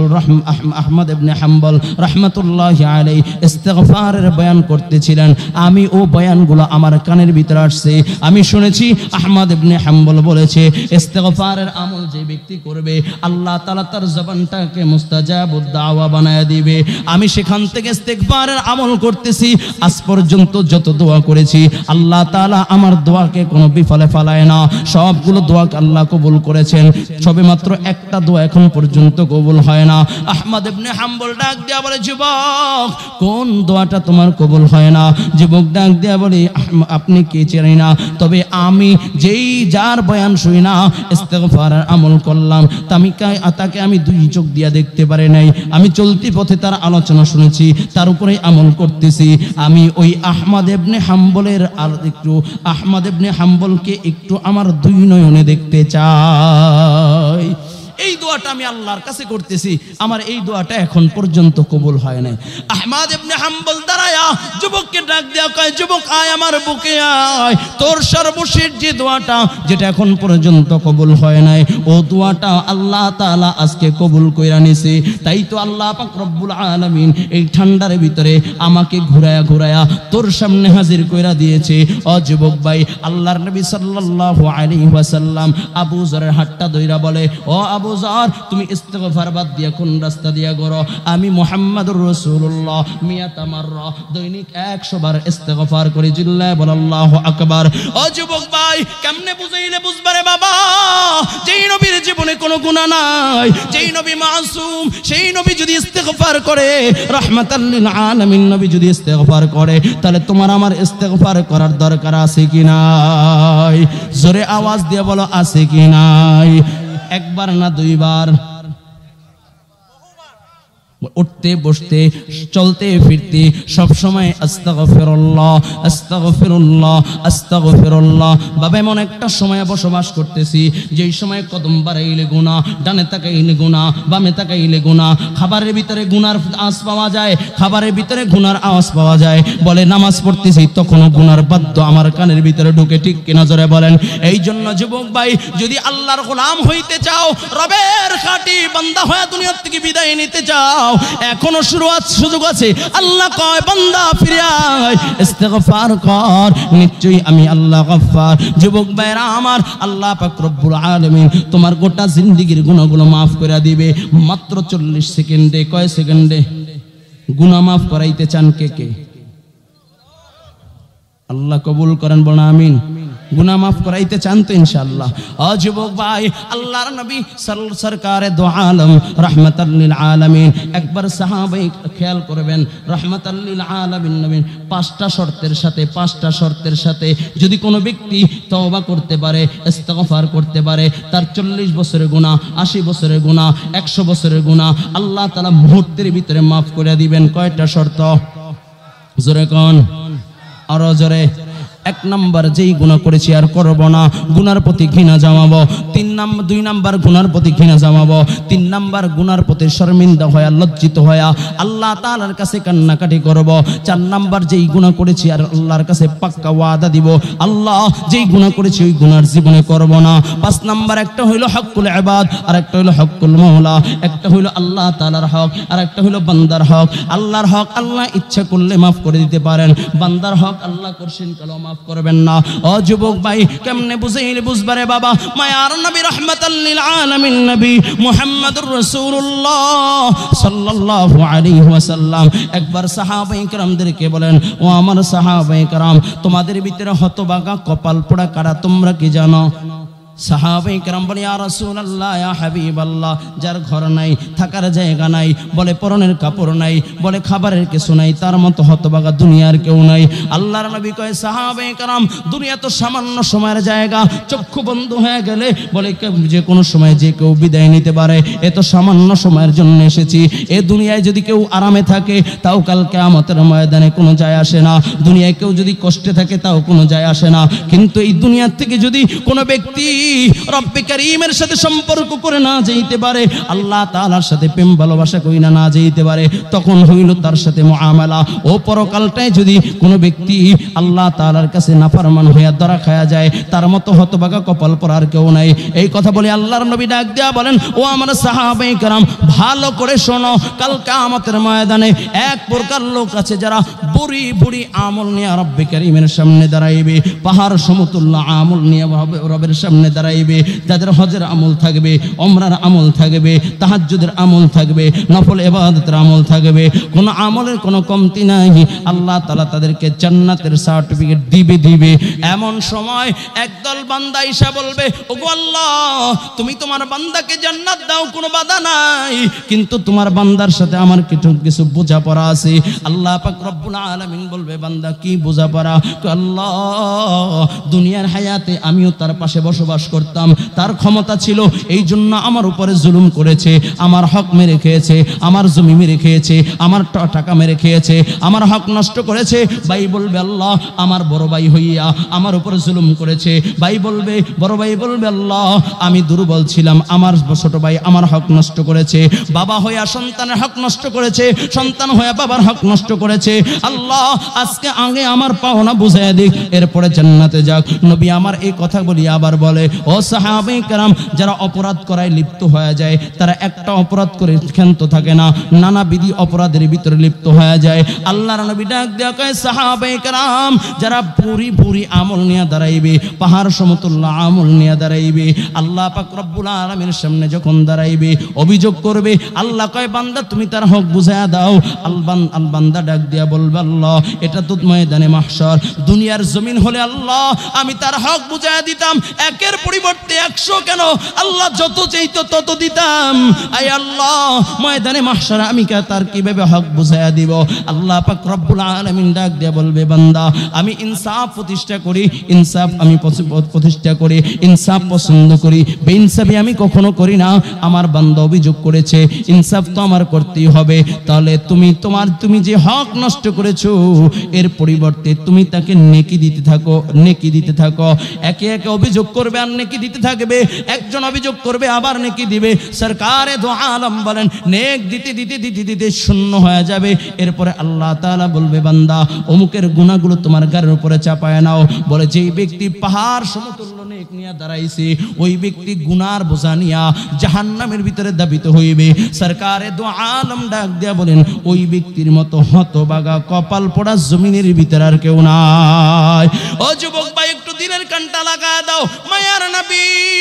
হাম্বল রাহমাতুল্লাহি আলাইহি ইস্তেগফারের বয়ান করতেছিলেন। আমি ও বয়ানগুলো আমার কানের ভিতরে আসছে, আমি শুনেছি আহমদ ইবনে হাম্বল বলেছে ইস্তেগফারের আমল যে ব্যক্তি করবে আল্লাহ তাআলা তার জবানটাকে মুস্তাজাবুদ দাওয়া বানায় দিবে। আমি সেখান থেকে ইস্তেগফারের আমল করতেছি, আজ পর্যন্ত যত দোয়া করেছি আল্লাহ তাআলা আমার দোয়াকে কোনো বিফলে ফেলায় না, সবগুলো দোয়াকে আল্লাহ কবুল করেছেন। সবে মাত্র একটা দোয়া এখন পর্যন্ত কবুল হয় না। আহমদ ইবনে হাম্বল ডাক দিয়া বলে, যুবক কোন দোয়াটা তোমার কবুল হয় না? যুবক ডাক দিয়া বলে, আপনি কে চেনে না, তবে আমি যেই যার বয়ান শুই না ইস্তেগফারের আমল করলাম তাকে আমি দুই চোখ দিয়া দেখতে পারি নাই, আমি চলতি পথে তার আলোচনা শুনেছি, তার উপরে আমল করতেছি। আমি ওই আহমদ ইবনে হাম্বলের আর একটু আহমদ ইবনে হাম্বলকে একটু আমার দুই নয়নে দেখতে চাই। এই দোয়াটা আমি আল্লাহর কাছে করতেছি, আমার এই দোয়াটা এখন পর্যন্ত কবুল হয় নাই। আহমদ ইবনে হাম্বল দাঁড়ায়া যুবককে ডাক দেয়া কয়, যুবক আয় আমার বুকে আয়, তোর সর্বশেষ যে দোয়াটা যেটা এখন পর্যন্ত কবুল হয় নাই ও দোয়াটা আল্লাহ তাআলা আজকে কবুল কইরা নিছে। তাই তো আল্লাহ পাক রব্বুল আলামিন এই ঠান্ডার ভিতরে আমাকে ঘুরায়া ঘুরায়া তোর সামনে হাজির কইরা দিয়েছে। ও যুবক ভাই, আল্লাহর নবী সাল্লাল্লাহু আলাইহি ওয়াসাল্লাম আবু যরের হাতটা ধইরা বলে, ও আবু যর, তুমি ইস্তেগফার বাদ দিয়া কোন রাস্তা দিয়া করো? আমি মুহাম্মাদুর রাসূলুল্লাহ মিয়াতা মাররা দৈনিক 100 বার ইস্তেগফার করি। জিল্লাহ বল আল্লাহু আকবার। ও যুবক ভাই, কেমনে বুঝাইলে বুঝবারে বাবা? যেই নবীর জীবনে কোনো গুনাহ নাই, যেই নবী মাসুম, সেই নবী যদি ইস্তেগফার করে, রাহমাতাল লিল আলামিন নবী যদি ইস্তেগফার করে, তাহলে তোমার আমার ইস্তেগফার করার দরকার আছে কি নাই? জোরে আওয়াজ দিয়ে বলো, আছে কি নাই? একবার না দুইবার, উঠতে বসতে চলতে ফিরতে সব সময় আস্তাগফিরুল্লাহ আস্তাগফিরুল্লাহ আস্তাগফিরুল্লাহ। বাবা, এমন একটা সময় বসবাস করতেছি যেই সময় কদম বাড়াইলে গুনাহ, ডানে তাকাইলে গুনাহ, বামে তাকাইলে গুনাহ, খাবারের ভিতরে গুনার আওয়াজ পাওয়া যায়, খাবারের ভিতরে গুনার আওয়াজ পাওয়া যায়। বলে নামাজ পড়তেছি তখনও গুনার বাদ্য আমার কানের ভিতরে ঢুকে, ঠিক কিনা জোরে বলেন? এই জন্য যুবক ভাই, যদি আল্লাহর গোলাম হইতে চাও, রবের খাঁটি বান্দা হয়ে দুনিয়া থেকে বিদায় নিতে চাও, এখনো সুযোগ আছে। আল্লাহ কয়, বান্দা ফিরে আয়, ইস্তেগফার কর, নিশ্চয়ই আমি আল্লাহ গফফার। যুবক ভাইরা আমার, আল্লাহ পাক রব্বুল আলামিন তোমার গোটা জিন্দেগীর গুনাহগুলো মাফ করে দিবে মাত্র 40 সেকেন্ডে। কয় সেকেন্ডে? গুনাহ মাফ করাইতে চান কে কে? আল্লাহ কবুল করেন, বলেন আমিন। গুনাহ মাফ করাইতে চান তো ইনশাআল্লাহ? ও যুবক ভাই, আল্লাহর নবী সরকারে দো আলম রাহমাতাল লিল আলামিন, একবার সাহাবায়ে খেয়াল করবেন, রাহমাতাল লিল আলামিন নবী 5টা শর্তের সাথে যদি কোনো ব্যক্তি তওবা করতে পারে, ইস্তেগফার করতে পারে, তার 40 বছরের গুনাহ, 80 বছরের গুনাহ, 100 বছরের গুনাহ আল্লাহ তাআলা মুহূর্তের ভিতরে মাফ করে দিবেন। কয়টা শর্ত? জোরে কোন, আরো জোরে। 1 নাম্বার, যেই গুনাহ করেছি আর করব না, গুনার প্রতি ঘৃণা জমাবো। 2 নাম্বার, গুনার প্রতি ঘৃণা জমাবো। 3 নাম্বার, গুনার প্রতি শর্মিন্দা হয়ে লজ্জিত হয়ে আল্লাহ তাআলার কাছে কান্নাকাটি করব। 4 নাম্বার, যেই গুনাহ করেছি আর আল্লাহর কাছে পাক্কা ওয়াদা দিব, আল্লাহ যেই গুনাহ করেছি ওই গুনার জীবনে করব না। 5 নাম্বার, একটা হইলো হকুল ইবাদ, আর একটা হইলো হকুল মাওলা। একটা হইলো আল্লাহ তাআলার হক, আর একটা হইলো বান্দার হক। আল্লাহর হক আল্লাহ ইচ্ছা করলে মাফ করে দিতে পারেন, বান্দার হক আল্লাহ করছেন কালো মাফ করবেন না। ও যুবক ভাই, কেমনে বুঝাইলে বুঝবারে বাবা? মায়ার নবী রাহমাতাল লিল আলামিন নবী মুহাম্মদুর রাসূলুল্লাহ সাল্লাল্লাহু আলাইহি ওয়াসাল্লাম একবার সাহাবায়ে কেরামদেরকে বলেন, ও আমার সাহাবায়ে কেরাম, তোমাদের ভিতরে হতভাগা কপাল পোড়া কারা তোমরা কি জানো? সাহাবায়ে কেরাম বলে, ইয়া রাসূলুল্লাহ, ইয়া হাবিবাল্লাহ, যার ঘর নাই, থাকার জায়গা নাই, বলে পরনের কাপড় নাই, বলে খাবারের কিছু নাই, তার মতো হতভাগা দুনিয়ার কেউ নাই। আল্লাহর নবী কয়, সাহাবায়ে কেরাম, দুনিয়া তো সামান্য সময়ের জায়গা, চক্ষু বন্ধ হয়ে গেলে বলে যে কোনো সময় যে কেউ বিদায় নিতে পারে, এ তো সামান্য সময়ের জন্য এসেছি। এ দুনিয়ায় যদি কেউ আরামে থাকে তাও কাল কিয়ামতের ময়দানে কোনো যায় আসে না, দুনিয়ায় কেউ যদি কষ্টে থাকে তাও কোনো যায় আসে না। কিন্তু এই দুনিয়ার থেকে যদি কোনো ব্যক্তি রব্বে কারীমের সাথে সম্পর্ক করে না যেতে পারে, আল্লাহ তাআলার সাথে প্রেম ভালোবাসা কই না যেতে পারে, তখন হইল তার সাথে মুআমালা। ও পরকালটায় যদি কোনো ব্যক্তি আল্লাহ তাআলার কাছে নাফরমান হইয়া ধরা খায়া যায়, তার মতো হতভাগা কপাল পরার কেউ নাই। এই কথা বলে আল্লাহর নবী ডাক দেয়া বলেন, ও আমার সাহাবায়ে কেরাম, ভালো করে শোনো, কাল কিয়ামতের ময়দানে এক প্রকার লোক আছে যারা বুড়ি বুড়ি আমল নিয়ে রব্বে কারীমের সামনে দাঁড়াইবে, পাহাড় সমতুল্য আমল নিয়ে রবের সামনে দাঁড়াইবে, যাদের হজের আমল থাকবে, ওমরার আমল থাকবে, তাহাজ্জুদের আমল থাকবে, নফল ইবাদতের আমল থাকবে, কোনো আমলের কোনো কমতি নাই। আল্লাহ তাআলা তাদেরকে জান্নাতের সার্টিফিকেট দিবে। এমন সময় একদল বান্দা এসে বলবে, ওগো আল্লাহ, তুমি তোমার বান্দাকে জান্নাত দাও, কোনো বাধা নাই, কিন্তু তোমার বান্দার সাথে আমার কিছু বোঝাপড়া আছে। আল্লাহ পাক রব্বুল আলামিন বলবে, বান্দা কি বোঝাপড়া? আল্লাহ, দুনিয়ার হায়াতে আমিও তার পাশে বসবাস করতাম, তার ক্ষমতা ছিল, এই জন্য আমার উপরে জুলুম করেছে, আমার হক মেরে খেয়েছে, আমার জমি মেরে খেয়েছে, আমার টাকা মেরে খেয়েছে, আমার হক নষ্ট করেছে। ভাই বলবে, আল্লাহ, আমার বড় ভাই হইয়া আমার উপরে জুলুম করেছে। বড় ভাই বলবে, আল্লাহ, আমি দুর্বল ছিলাম, আমার ছোট ভাই আমার হক নষ্ট করেছে। বাবা হইয়া সন্তানের হক নষ্ট করেছে, সন্তান হইয়া বাবার হক নষ্ট করেছে। আল্লাহ, আজকে আগে আমার পাওনা বুঝাইয়া দিক, এরপরে জান্নাতে যাক। নবী আমার এই কথা বলি আবার বলে, ও সাহাবায়ে কেরাম, যারা অপরাধ করায় লিপ্ত হয়ে যায়, তারা একটা অপরাধ করে ক্ষান্ত থাকে না, নানাবিধি অপরাধের ভিতরে লিপ্ত হয়ে যায়। আল্লাহর নবী ডাক দেয়া কয়, সাহাবায়ে কেরাম, যারা পুরি পুরি আমল নিয়ে দাঁড়াইবে, পাহাড় সমতুল্য আমল নিয়ে দাঁড়াইবে, আল্লাহ পাক রব্বুল আলামিনের সামনে যখন দাঁড়াইবে, অভিযোগ করবে, আল্লাহ কয়, বান্দা তুমি তার হক বুঝায়া দাও। বান্দা ডাক দিয়া বলবে, আল্লাহ, এটা তো ময়দানে মাহশর, দুনিয়ার জমিন হলে আল্লাহ আমি তার হক বুঝায়া দিতাম, একের পরিবর্তে 100 কেন, আল্লাহ যত চাইতো তত দিতাম। আয় আল্লাহ, ময়দানে মাহশর আমি তার কিভাবে হক বুঝায়া দিব? আল্লাহ পাক রব্বুল আলামিন ডাক দিয়া বলবে, বান্দা, আমি ইনসাফ প্রতিষ্ঠা করি, ইনসাফ আমি প্রতিষ্ঠা করি, ইনসাফ পছন্দ করি, বেইনসাফি আমি কখনো করি না। আমার বান্দা অভিযোগ করেছে, ইনসাফ তো আমার করতেই হবে। তাহলে তুমি যে হক নষ্ট করেছো, এর পরিবর্তে তুমি তাকে নেকি দিতে থাকো। একে একে অভিযোগ করবে আর নেকি দিতে থাকবে। একজন অভিযোগ করবে, আবার নেকি দিবে। সরকারে দো আলম বলেন, নেক দিতে শূন্য হয়ে যাবে। এরপরে আল্লাহ তাআলা বলবে, বান্দা, অমুকের গুনাহগুলো তোমার গায়ের উপরে চাপায় নাও। বলে, যেই ব্যক্তি পাহাড় সমতুল্য নেক নিয়ে দাঁড়াইছে, ওই ব্যক্তি গুনার বোঝা নিয়া জাহান্নামের ভিতরে দাবিত হইবে। সরকারে দো আলম ডাক দিয়া বলেন, ওই ব্যক্তির মতো হতভাগা কপাল পড়া জমিনের ভিতরে আর কেউ নাই। ও যুবক ভাই, একটু দিনের কানটা লাগা দাও। মায়ার নবী,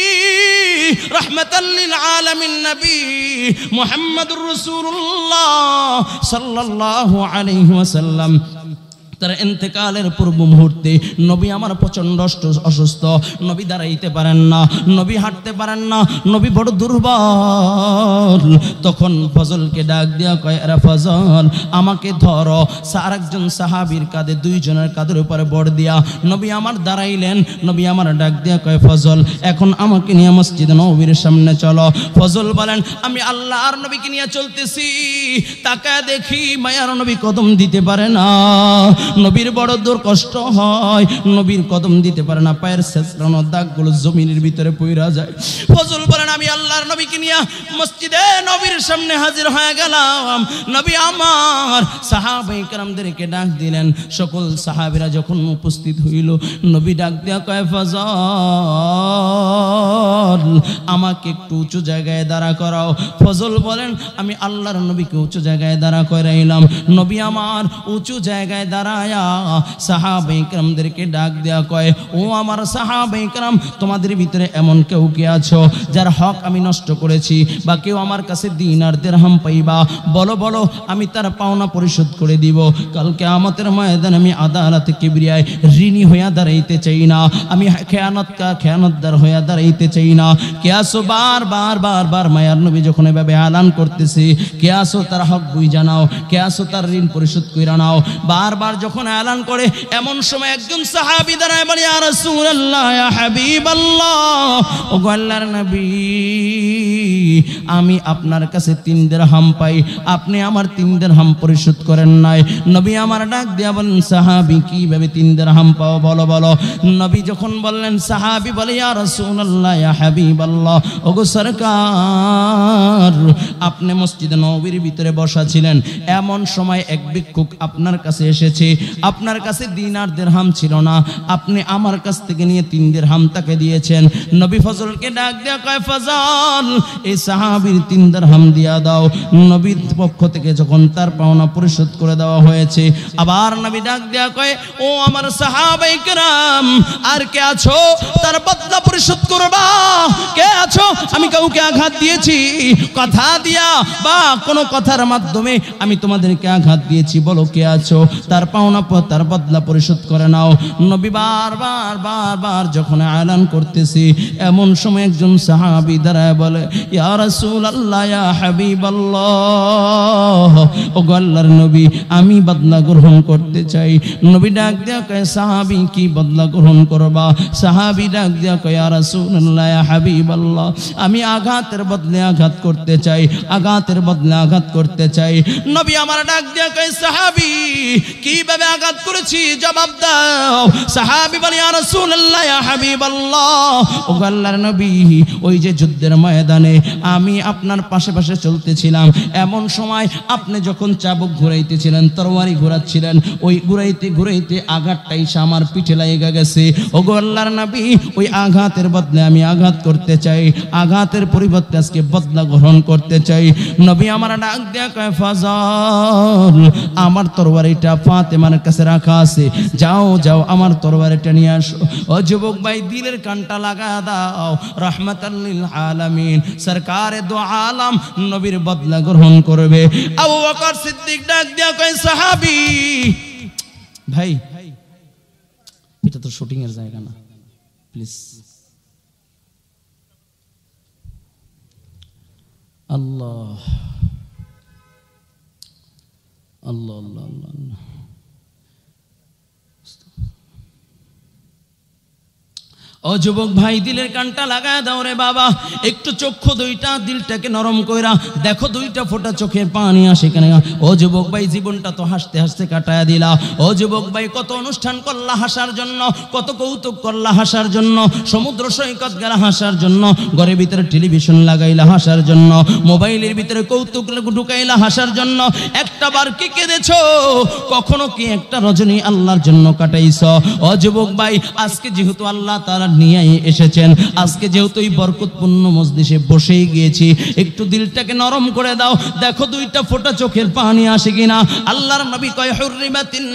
রাহমাতাল লিল আলামিন নবী মুহাম্মদুর রাসূলুল্লাহ সাল্লাল্লাহু আলাইহি ওয়াসাল্লাম, তার ইন্তেকালের পূর্ব মুহূর্তে নবী আমার প্রচন্ড অসুস্থ, নবী দাঁড়াইতে পারেন না, নবী হাঁটতে পারেন না, নবী বড় দুর্বল। তখন ফজলকে ডাক দিয়া কয়, এরা ফজল, আমাকে ধরো। আরেকজন সাহাবীর কাঁধে, দুইজনের কাঁধের উপরে বড় দিয়া নবী আমার দাঁড়াইলেন। নবী আমার ডাক দিয়া কয়, ফজল, এখন আমাকে নিয়ে মসজিদ নববীর সামনে চলো। ফজল বলেন, আমি আল্লাহর নবীকে নিয়ে চলতেছি, তাকায় দেখি মায়ার নবী কদম দিতে পারে না। নবীর বড় দূর কষ্ট হয়, নবীর কদম দিতে পারে না, পায়ের ছেঁচড়ানো দাগগুলো জমিনের ভিতরে পইরা যায়। ফজল বলেন, আমি আল্লাহর নবীকে নিয়ে মসজিদে নবীর সামনে হাজির হয়ে গেলাম। নবী আমার সাহাবায়ে কেরামদেরকে ডাক দিলেন। সকল সাহাবীরা যখন উপস্থিত হইল, নবী ডাক দিয়া কয়, ফজল, আমাকে একটু উঁচু জায়গায় দাঁড়া করাও। ফজল বলেন, আমি আল্লাহর নবীকে উঁচু জায়গায় দাঁড়া করাইলাম। নবী আমার উঁচু জায়গায় দাঁড়ায়া সাহাবায়ে কেরামদেরকে ডাক দেয়া কয়, ও আমার সাহাবায়ে কেরাম, তোমাদের ভিতরে এমন কেউ কি আছো যার হক আমি নষ্ট করেছি, বা কেউ আমার কাছে দিনার দিরহাম পাইবা? বলো, আমি তার পাওনা পরিশোধ করে দিব। কাল কিয়ামতের ময়দানে আমি আদালতে কিবরিয়ায় ঋণী হইয়া দাঁড়াইতে চাই না, আমি খেয়ানতদার হইয়া দাঁড়াইতে চাই না। কে আসো, বারবার মায়ার নবী যখন এভাবে এলান করতেছে, কে আসো তার হক বুঝ জানাও, কে আসো তার ঋণ পরিশোধ কইরা নাও, বারবার যখন এলান করে এমন সময় একজন সাহাবী দাঁড়ায় বলে, ইয়া রাসূলুল্লাহ, ইয়া হাবিবাল্লাহ, ও গো আল্লাহর নবী, আমি আপনার কাছে 3 দিরহাম পাই, আপনি আমার 3 দিরহাম পরিশোধ করেন নাই। নবী আমার ডাক দিয়া বলেন, সাহাবী কিভাবে 3 দিরহাম পাও, বলো। নবী যখন বললেন, সাহাবী বলে, ইয়া রাসূলুল্লাহ, ইয়া হাবিবাল্লাহ, ওগো সরকার, আপনি মসজিদে নববীর ভিতরে বসা ছিলেন, এমন সময় এক ভিক্ষুক আপনার কাছে এসেছে, আপনার কাছে দিনার দিরহাম ছিল না, আপনি আমার কাছ থেকে নিয়ে 3 দিরহাম তাকে দিয়েছেন। নবী ফজলকে ডাক দিয়া কয়, ফজল, এই সাহাবীর 3 দিরহাম দিয়া দাও। নবীর পক্ষ থেকে যখন তার পাওনা পরিশোধ করে দেওয়া হয়েছে, আবার নবী ডাক দিয়া কয়, ও আমার সাহাবায়ে কেরাম, আর কে আছো তার বদলা পরিশোধ করবা? কে আছো? আমি কাউকে আঘাত দিয়েছি কথা দিয়া, বা কোনো কথার মাধ্যমে আমি তোমাদেরকে আঘাত দিয়েছি? বলো কে আছো, তার পাওনা তার বদলা পরিশোধ করে নাও। নবী বারবার যখন এলান করতেছি, এমন সময় একজন সাহাবী দাঁড়ায় বলে, ইয়া রাসূলুল্লাহ, ইয়া হাবিবাল্লাহ, ও আল্লাহর নবী, আমি বদলা গ্রহণ করতে চাই। নবী ডাক দিয়া কয়, সাহাবী কি বদলা গ্রহণ করবা? সাহাবী ডাক দিয়া কয়, ইয়া রাসূলুল্লাহ, ইয়া হাবিবাল্লাহ, আমি আঘাতের বদলে আঘাত করতে চাই, আঘাতের বদলে আঘাত করতে চাই। নবী আমার ডাক দিয়া কয়, সাহাবী কিভাবে আঘাত করেছি জবাব দাও। সাহাবী বলে, ইয়া রাসূলুল্লাহ, ইয়া হাবিবাল্লাহ, ও আল্লাহর নবী, ওই যে যুদ্ধের ময়দানে আমি আপনার পাশে চলতেছিলাম, এমন সময় আপনি যখন চাবুক ঘুরাইতেছিলেন, তরবারি ঘুরাচ্ছিলেন, ওই ঘুরাইতে আঘাতটা এসে আমার পিঠে লাগা গেছে। ও গো আল্লাহর নবী, ওই আঘাতের বদলে আমি আঘাত করতে চাই, আঘাতের পরিবর্তে আজকে বদলা গ্রহণ করতে চাই। নবী আমার ডাক দেয়া কয়, ফজল, আমার তরবারিটা ফাতেমার কাছে রাখা আছে, যাও আমার তরবারিটা নিয়ে আসো। ও যুবক ভাই, দিলের কানটা লাগা দাও, রাহমাতাল লিল আলামিন, সরকারে দো আলম নবীর বদলা গ্রহণ করবে। আবু বকর সিদ্দিক ডাক দিয়া কয়, সাহাবী ভাই, এটা তো শুটিং এর জায়গা না, প্লিজ। আল্লাহ আল্লাহ আল্লাহ আল্লাহ, ও যুবক ভাই, দিলের কানটা লাগায় দাও রে বাবা, একটু চক্ষু দুইটা দিলটাকে নরম কইরা দেখো, 2টা ফোঁটা চোখের পানি আসে কেন। ও যুবক ভাই, জীবনটা তো হাসতে হাসতে কাটায় দিলা। ও যুবক ভাই, কত অনুষ্ঠান করলা হাসার জন্য, কত কৌতুক করলা হাসার জন্য, সমুদ্র সৈকত গেলা হাসার জন্য, ঘরের ভিতরে টেলিভিশন লাগাইলা হাসার জন্য, মোবাইলের ভিতরে কৌতুক ঢুকাইলা হাসার জন্য। একটা বার কি কেঁদেছো? কখনো কি একটা রজনী আল্লাহর জন্য কাটাইছ? ও যুবক ভাই, আজকে যেহেতু আল্লাহ তাআলা নিয়ে এসেছেন, আজকে যেহেতু এই বরকতপূর্ণ মজলিসে বসেই গিয়েছি, একটু দিলটাকে নরম করে দাও, দেখো 2টা ফোঁটা চোখের পানি আসে কিনা। আল্লাহর নবী কয়, হুররিমাতিন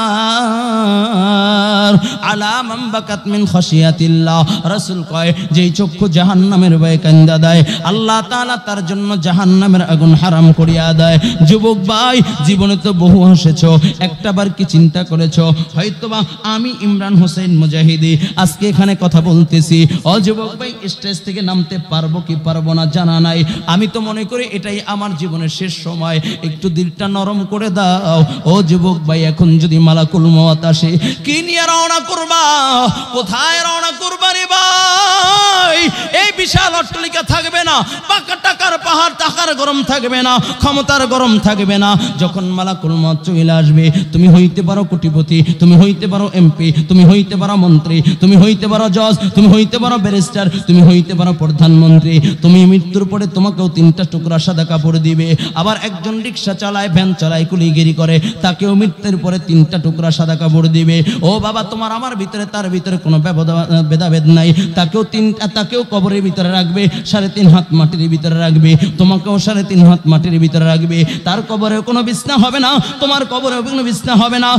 নার আলা মান বাকাত মিন খাশিয়াতিল্লাহ। রাসূল কয়, যেই চক্ষু জাহান্নামের ভয়ে কান্দা দেয়, আল্লাহ তাআলা তার জন্য জাহান্নামের আগুন হারাম করিয়া দেয়। যুবক ভাই, জীবনে তো বহু হেসেছো, একটাবার কি চিন্তা করেছো হয়তোবা আমি ইমরান হোসেন মুজাহিদি আজকে এখানে কথা বলতেছি, ও যুবক ভাই, স্টেজ থেকে নামতে পারবো কি পারবো না জানা নাই। আমি তো মনে করি এটাই আমার জীবনের শেষ সময়, একটু দিলটা নরম করে দাও। ও যুবক ভাই, এখন যদি মালাকুল মওত আসে, কি নিয়ে রওনা করবা? কোথায় রওনা করবা রে ভাই? এই বিশাল অট্টালিকা থাকবে না, পাকা টাকার পাহাড়, টাকার গরম থাকবে না, ক্ষমতার গরম থাকবে না। যখন মালাকুল মওত চলে আসবে, তুমি হইতে পারো কোটিপতি, তুমি হইতে পারো এমপি, তুমি হইতে পারো মন্ত্রী, তুমি হইতে পারো জজ, তুমি হইতে পারো ব্যারিস্টার, তুমি হইতে পারো প্রধানমন্ত্রী। তুমি মৃত্যুর পরে তোমাকেও 3টা টুকরা সাদা কাপড় দিবে। আবার একজন রিক্সা চালায়, ভ্যান চালায়, কুলিগিরি করে, তাকেও মৃত্যুর পরে 3টা টুকরা সাদা কাপড় দিবে। ও বাবা, তোমার আমার ভিতরে তার ভিতরে কোনো ভেদাভেদ নাই, তাকেও কবরের ভিতরে রাখবে, 3.5 হাত মাটির ভিতরে রাখবে, তোমাকেও 3.5 হাত মাটির ভিতরে রাখবে। তার কবরে কোনো বিছনা হবে না, তোমার কবরে কোনো বিছনা হবে না।